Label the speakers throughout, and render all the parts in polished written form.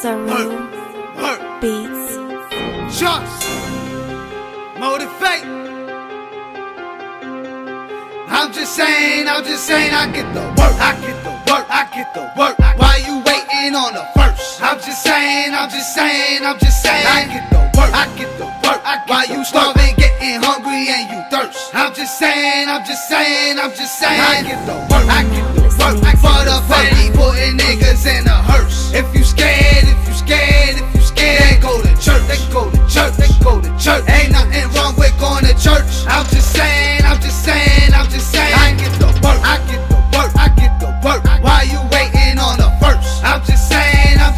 Speaker 1: Beats.
Speaker 2: Just motivate. I'm just saying, I get the work, I get the work, I get the work. Why you waiting on the first? I'm just saying, I get the work, I get the work. Why you starving, getting hungry, and you thirst? I'm just saying, I get the work, I get the work. For the funny, putting niggas in a hearse. If you scared, then go to church, Ain't nothing wrong with going to church. I'm just saying, I get the work, I get the work, I get the work. Why you waiting on the first? I'm just saying, I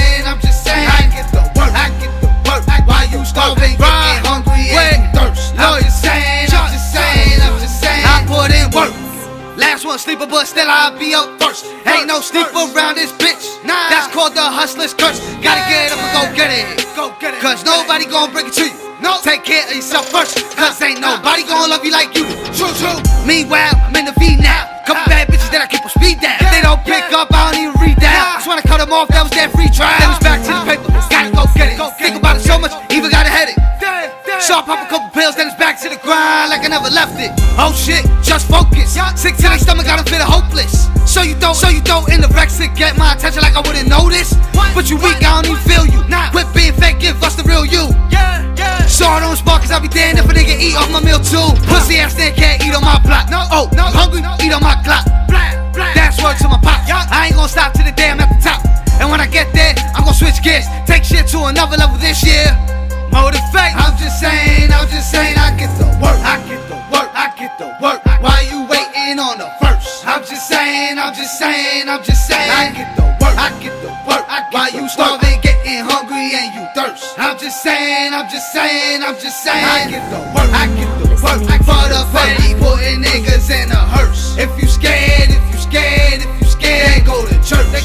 Speaker 2: get the work, I get the work. Why you starving, getting hungry, and you thirst? I'm just saying, I put in work. Last one sleeper, but still I'll be up first. Ain't no sleep around this bitch. Nah, that's called the hustler's curse. Gotta get up and go get it. Cause nobody gon' bring it to you. No, take care of yourself first. Cause ain't nobody gon' love you like you. True. Meanwhile, I'm in the V now. Couple bad bitches that I keep on speed down. If they don't pick up, I don't even read down. Just wanna cut them off, that was their free trial. Then it's back to the paper, gotta go get it. Think about it so much, even got a headache. So I pop a couple pills, then it's back to the grind like I never left it. Oh shit, just focus. Sick to their stomach, got them feeling hopeless. So you throw in the Rex to get my attention like I wouldn't notice. But you weak, I don't even feel you. Quit being fake, give us the real you. So I don't spark, cause I be damned if a nigga eat off my meal too. Pussy ass nigga can't eat on my block. Oh, hungry, eat on my clock. That's word to my pop. I ain't gonna stop till the day I'm at the top. And when I get there, I'm gonna switch gears. Take shit to another level this year. Motivate. I'm just saying, I get the work, I get the work, I get the work. Why you waiting on the first? I'm just saying, I get the work, I get the work. Why you starving, getting hungry, and you thirst? I'm just saying, I get the work, I get the work. For the funny, putting niggas in a hearse. If you scared, then go to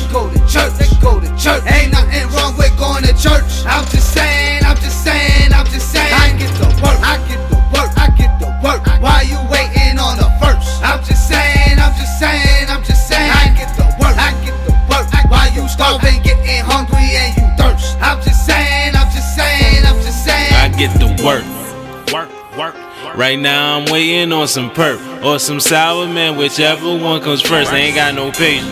Speaker 2: church, Ain't nothing wrong with going to church. I'm just saying, I get the work, I get the work, I get the work. Why you waiting on the first? I'm just saying, I get the work, I get the work. Why you starving, getting hungry, and you thirst? I'm just saying,
Speaker 3: I get the work. Right now I'm waiting on some perp or some sour, man, whichever one comes first. I ain't got no patience.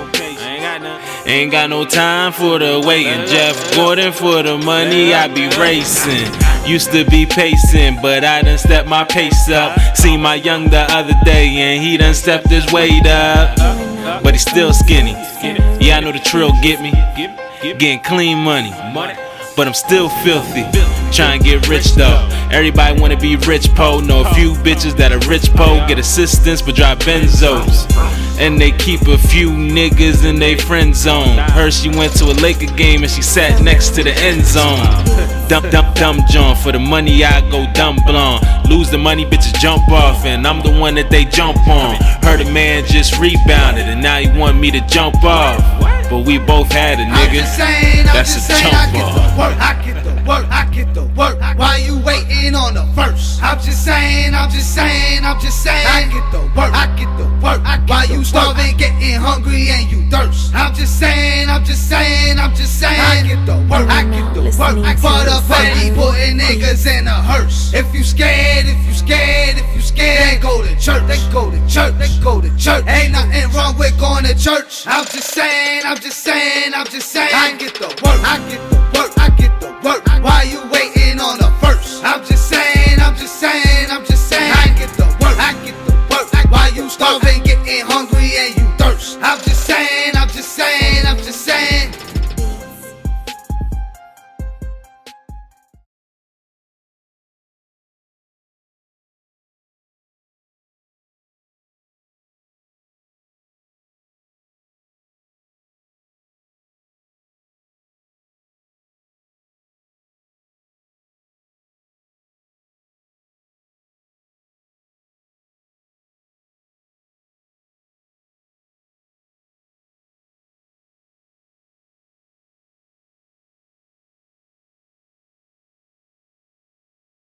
Speaker 3: Ain't got no time for the waiting. Jeff Gordon for the money, I be racing. Used to be pacing, but I done stepped my pace up. Seen my young the other day, and he done stepped his weight up. But he's still skinny. Yeah, I know the trill get me. Getting clean money, but I'm still filthy. Trying to get rich though. Everybody wanna be rich po. Know a few bitches that are rich po. Get assistance but drive Benzos. And they keep a few niggas in they friend zone. Heard she went to a Laker game and she sat next to the end zone. Dumb John. For the money I go dumb blonde. Lose the money, bitches jump off, and I'm the one that they jump on. Heard a man just rebounded and now he want me to jump off. But we both had a nigga. That's a jump off.
Speaker 2: I get the work, I get the work. Why you waiting on the first? I'm just saying, I get the work, I get the work. Why you starving, getting hungry, and you thirst? I'm just saying, I get the work, I get the work. For the funny, putting niggas in a hearse. If you scared, then go to church, Ain't nothing wrong with going to church. I'm just saying, I get the work, I get the work, I get the work. Why you waiting on the first? I'm just saying, I get the work, I get the work. Why you starving, getting hungry, and you thirst? I'm just saying,